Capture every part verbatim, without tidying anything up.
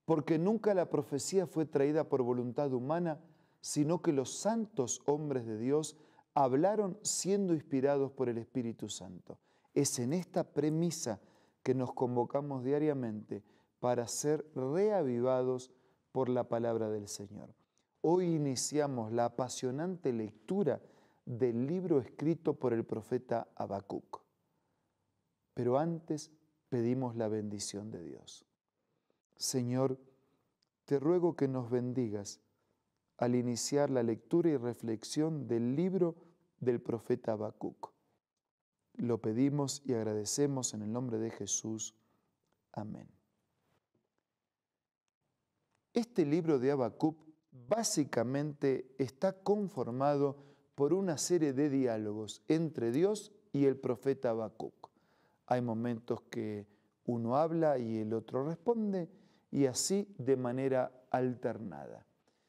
porque nunca la profecía fue traída por voluntad humana, sino que los santos hombres de Dios hablaron siendo inspirados por el Espíritu Santo. Es en esta premisa que nos convocamos diariamente para ser reavivados por la palabra del Señor. Hoy iniciamos la apasionante lectura del libro escrito por el profeta Habacuc. Pero antes pedimos la bendición de Dios. Señor, te ruego que nos bendigas al iniciar la lectura y reflexión del libro del profeta Habacuc. Lo pedimos y agradecemos en el nombre de Jesús. Amén. Este libro de Habacuc básicamente está conformado por una serie de diálogos entre Dios y el profeta Habacuc. Hay momentos que uno habla y el otro responde, y así de manera alternada.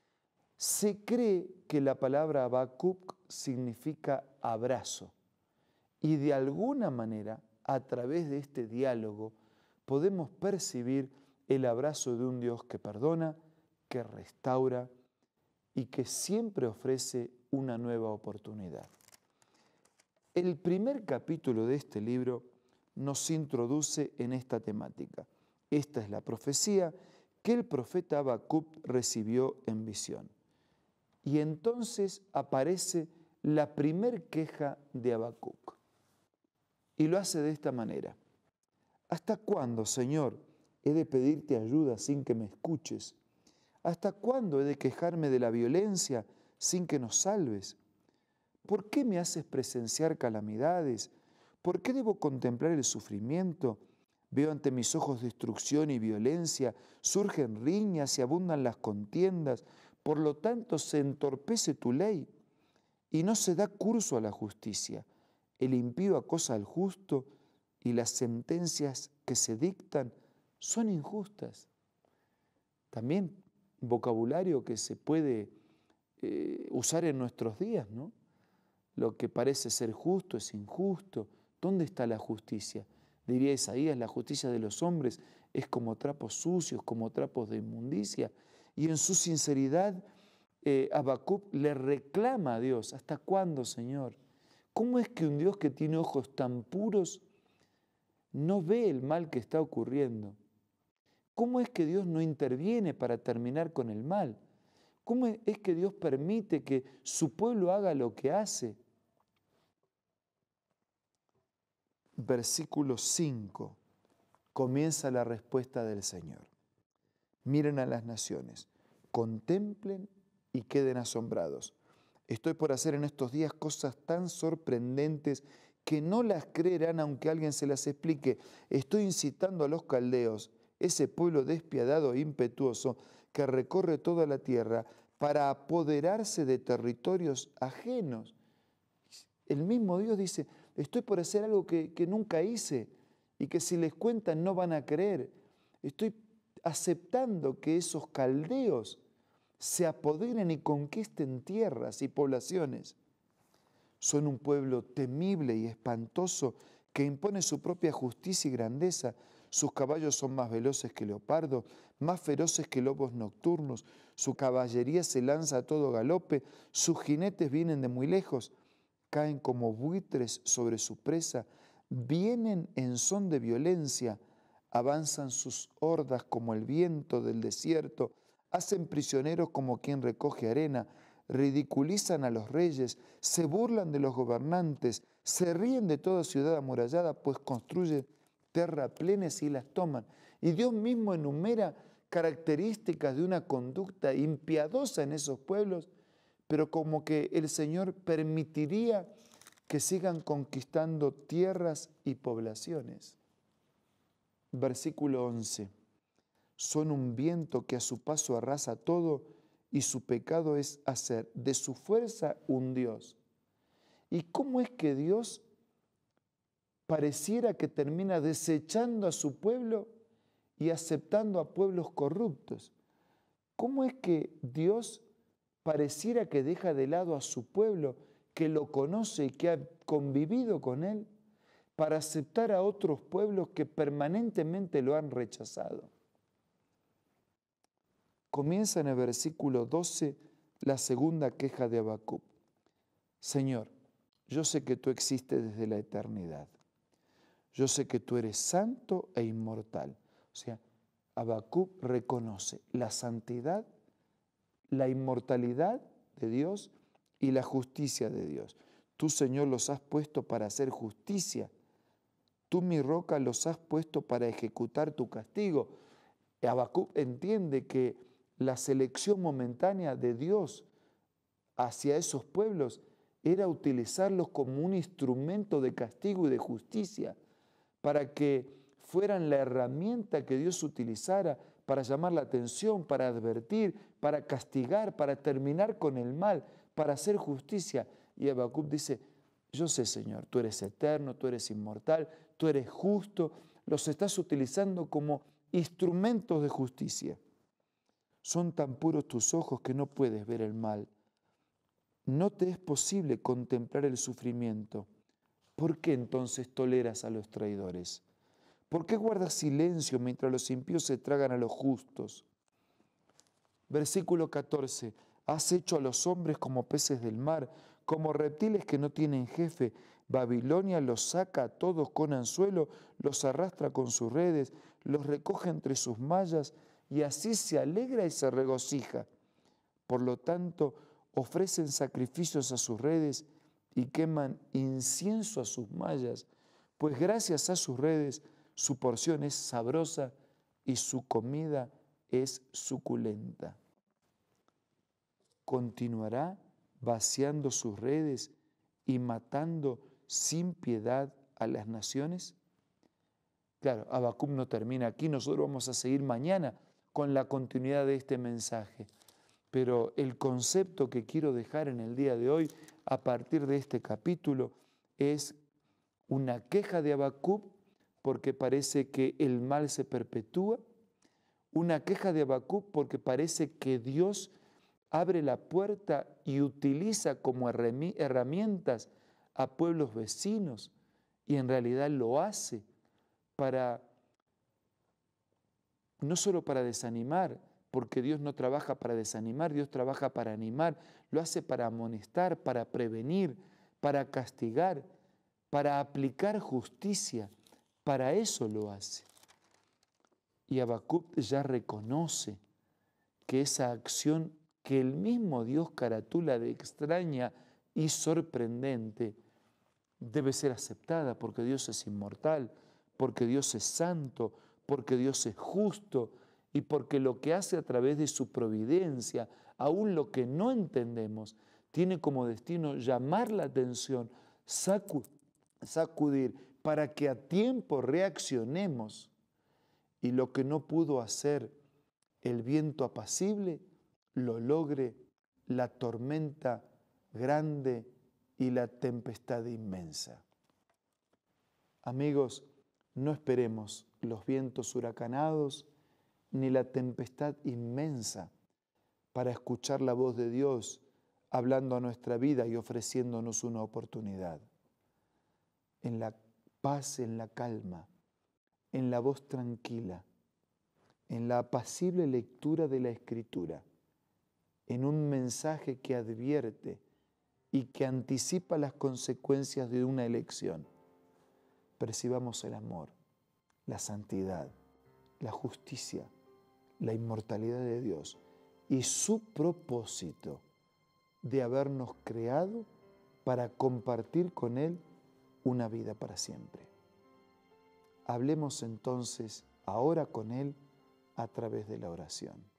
Se cree que la palabra Habacuc significa abrazo, y de alguna manera, a través de este diálogo, podemos percibir el abrazo de un Dios que perdona, que restaura y que siempre ofrece una nueva oportunidad. El primer capítulo de este libro nos introduce en esta temática. Esta es la profecía que el profeta Habacuc recibió en visión. Y entonces aparece la primer queja de Habacuc. Y lo hace de esta manera. ¿Hasta cuándo, Señor, he de pedirte ayuda sin que me escuches? ¿Hasta cuándo he de quejarme de la violencia sin que nos salves? ¿Por qué me haces presenciar calamidades? ¿Por qué debo contemplar el sufrimiento? Veo ante mis ojos destrucción y violencia, surgen riñas y abundan las contiendas, por lo tanto se entorpece tu ley y no se da curso a la justicia. El impío acosa al justo y las sentencias que se dictan son injustas. También vocabulario que se puede eh, usar en nuestros días, ¿no? Lo que parece ser justo es injusto. ¿Dónde está la justicia? Diría Isaías, la justicia de los hombres es como trapos sucios, como trapos de inmundicia. Y en su sinceridad, eh, Habacuc le reclama a Dios, ¿hasta cuándo, Señor? ¿Cómo es que un Dios que tiene ojos tan puros no ve el mal que está ocurriendo? ¿Cómo es que Dios no interviene para terminar con el mal? ¿Cómo es que Dios permite que su pueblo haga lo que hace? Versículo cinco, comienza la respuesta del Señor. Miren a las naciones, contemplen y queden asombrados. Estoy por hacer en estos días cosas tan sorprendentes que no las creerán aunque alguien se las explique. Estoy incitando a los caldeos, ese pueblo despiadado e impetuoso que recorre toda la tierra para apoderarse de territorios ajenos. El mismo Dios dice, estoy por hacer algo que, que nunca hice y que si les cuentan no van a creer. Estoy aceptando que esos caldeos se apoderen y conquisten tierras y poblaciones. Son un pueblo temible y espantoso que impone su propia justicia y grandeza. Sus caballos son más veloces que leopardos, más feroces que lobos nocturnos. Su caballería se lanza a todo galope, sus jinetes vienen de muy lejos. Caen como buitres sobre su presa, vienen en son de violencia, avanzan sus hordas como el viento del desierto, hacen prisioneros como quien recoge arena, ridiculizan a los reyes, se burlan de los gobernantes, se ríen de toda ciudad amurallada, pues construyen terraplenes y las toman. Y Dios mismo enumera características de una conducta impiadosa en esos pueblos, pero como que el Señor permitiría que sigan conquistando tierras y poblaciones. Versículo once. Son un viento que a su paso arrasa todo y su pecado es hacer de su fuerza un Dios. ¿Y cómo es que Dios pareciera que termina desechando a su pueblo y aceptando a pueblos corruptos? ¿Cómo es que Dios pareciera que deja de lado a su pueblo, que lo conoce y que ha convivido con él, para aceptar a otros pueblos que permanentemente lo han rechazado? Comienza en el versículo doce la segunda queja de Habacuc. Señor, yo sé que tú existes desde la eternidad. Yo sé que tú eres santo e inmortal. O sea, Habacuc reconoce la santidad, la inmortalidad de Dios y la justicia de Dios. Tú, Señor, los has puesto para hacer justicia. Tú, mi roca, los has puesto para ejecutar tu castigo. Habacuc entiende que la selección momentánea de Dios hacia esos pueblos era utilizarlos como un instrumento de castigo y de justicia, para que fueran la herramienta que Dios utilizara para llamar la atención, para advertir, para castigar, para terminar con el mal, para hacer justicia. Y Habacuc dice, yo sé, Señor, tú eres eterno, tú eres inmortal, tú eres justo, los estás utilizando como instrumentos de justicia. Son tan puros tus ojos que no puedes ver el mal. No te es posible contemplar el sufrimiento. ¿Por qué entonces toleras a los traidores? ¿Por qué guardas silencio mientras los impíos se tragan a los justos? Versículo catorce. Has hecho a los hombres como peces del mar, como reptiles que no tienen jefe. Babilonia los saca a todos con anzuelo, los arrastra con sus redes, los recoge entre sus mallas y así se alegra y se regocija. Por lo tanto, ofrecen sacrificios a sus redes y queman incienso a sus mallas, pues gracias a sus redes su porción es sabrosa y su comida es suculenta. ¿Continuará vaciando sus redes y matando sin piedad a las naciones? Claro, Habacuc no termina aquí, nosotros vamos a seguir mañana con la continuidad de este mensaje. Pero el concepto que quiero dejar en el día de hoy, a partir de este capítulo, es una queja de Habacuc porque parece que el mal se perpetúa, una queja de Habacuc porque parece que Dios abre la puerta y utiliza como herramientas a pueblos vecinos, y en realidad lo hace para, no solo para desanimar, porque Dios no trabaja para desanimar, Dios trabaja para animar, lo hace para amonestar, para prevenir, para castigar, para aplicar justicia, para eso lo hace. Y Habacuc ya reconoce que esa acción que el mismo Dios caratula de extraña y sorprendente debe ser aceptada porque Dios es inmortal, porque Dios es santo, porque Dios es justo y porque lo que hace a través de su providencia, aún lo que no entendemos, tiene como destino llamar la atención, sacudir, para que a tiempo reaccionemos y lo que no pudo hacer el viento apacible, lo logre la tormenta grande y la tempestad inmensa. Amigos, no esperemos los vientos huracanados ni la tempestad inmensa para escuchar la voz de Dios hablando a nuestra vida y ofreciéndonos una oportunidad. En la paz, en la calma, en la voz tranquila, en la apacible lectura de la Escritura, en un mensaje que advierte y que anticipa las consecuencias de una elección. Percibamos el amor, la santidad, la justicia, la inmortalidad de Dios y su propósito de habernos creado para compartir con Él una vida para siempre. Hablemos entonces ahora con Él a través de la oración.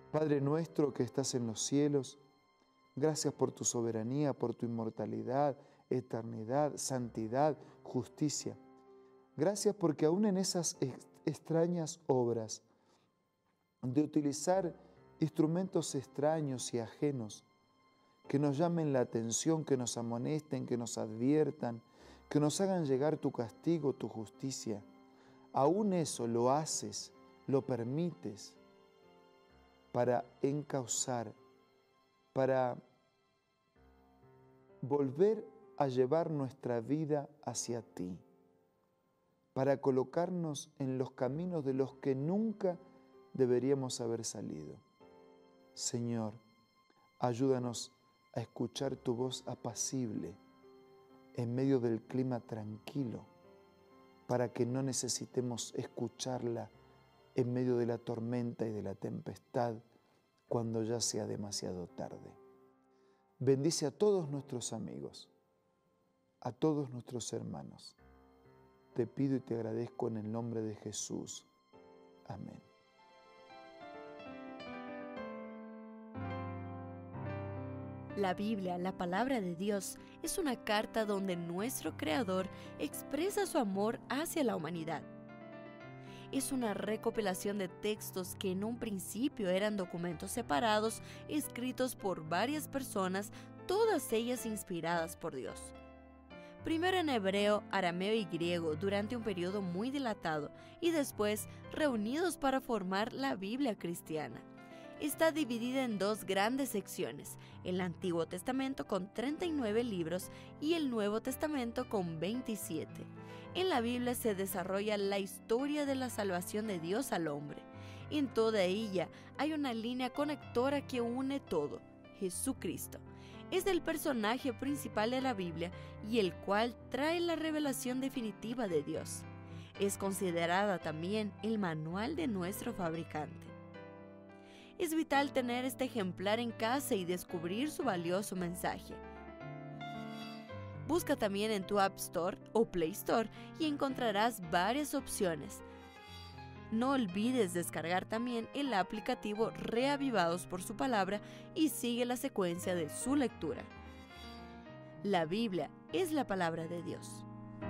Padre nuestro que estás en los cielos, gracias por tu soberanía, por tu inmortalidad, eternidad, santidad, justicia. Gracias porque aún en esas extrañas obras de utilizar instrumentos extraños y ajenos que nos llamen la atención, que nos amonesten, que nos adviertan, que nos hagan llegar tu castigo, tu justicia, aún eso lo haces, lo permites para encauzar, para volver a llevar nuestra vida hacia ti, para colocarnos en los caminos de los que nunca deberíamos haber salido. Señor, ayúdanos a escuchar tu voz apacible en medio del clima tranquilo, para que no necesitemos escucharla en medio de la tormenta y de la tempestad cuando ya sea demasiado tarde. Bendice a todos nuestros amigos, a todos nuestros hermanos. Te pido y te agradezco en el nombre de Jesús. Amén. La Biblia, la palabra de Dios, es una carta donde nuestro Creador expresa su amor hacia la humanidad. Es una recopilación de textos que en un principio eran documentos separados, escritos por varias personas, todas ellas inspiradas por Dios. Primero en hebreo, arameo y griego durante un periodo muy dilatado y después reunidos para formar la Biblia cristiana. Está dividida en dos grandes secciones, el Antiguo Testamento con treinta y nueve libros y el Nuevo Testamento con veintisiete. En la Biblia se desarrolla la historia de la salvación de Dios al hombre. En toda ella hay una línea conectora que une todo, Jesucristo. Es el personaje principal de la Biblia y el cual trae la revelación definitiva de Dios. Es considerada también el manual de nuestro fabricante. Es vital tener este ejemplar en casa y descubrir su valioso mensaje. Busca también en tu App Store o Play Store y encontrarás varias opciones. No olvides descargar también el aplicativo Reavivados por su palabra y sigue la secuencia de su lectura. La Biblia es la palabra de Dios.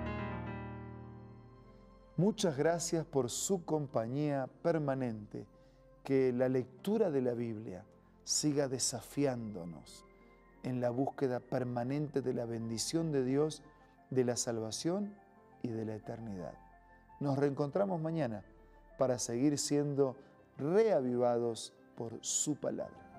Muchas gracias por su compañía permanente. Que la lectura de la Biblia siga desafiándonos en la búsqueda permanente de la bendición de Dios, de la salvación y de la eternidad. Nos reencontramos mañana para seguir siendo reavivados por su palabra.